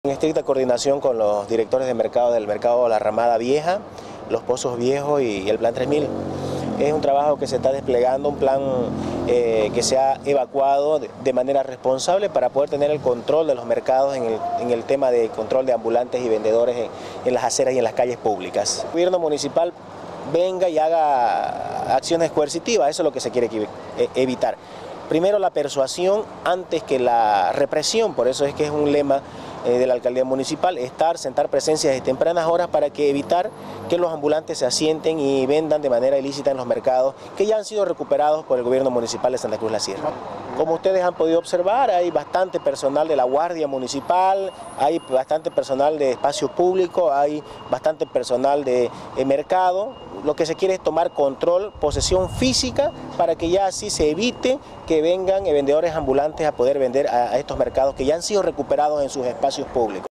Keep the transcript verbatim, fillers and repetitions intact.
En estricta coordinación con los directores de mercado del mercado La Ramada Vieja, Los Pozos Viejos y el Plan tres mil. Es un trabajo que se está desplegando, un plan eh, que se ha evacuado de, de manera responsable para poder tener el control de los mercados en el, en el tema de control de ambulantes y vendedores en, en las aceras y en las calles públicas. El gobierno municipal venga y haga acciones coercitivas, eso es lo que se quiere evitar. Primero la persuasión antes que la represión, por eso es que es un lema eh, de la alcaldía municipal, estar, sentar presencias de tempranas horas para que evitar que los ambulantes se asienten y vendan de manera ilícita en los mercados que ya han sido recuperados por el gobierno municipal de Santa Cruz La Sierra. Como ustedes han podido observar, hay bastante personal de la Guardia Municipal, hay bastante personal de espacio público, hay bastante personal de eh, mercado. Lo que se quiere es tomar control, posesión física, para que ya así se evite que vengan vendedores ambulantes a poder vender a, a estos mercados que ya han sido recuperados en sus espacios públicos.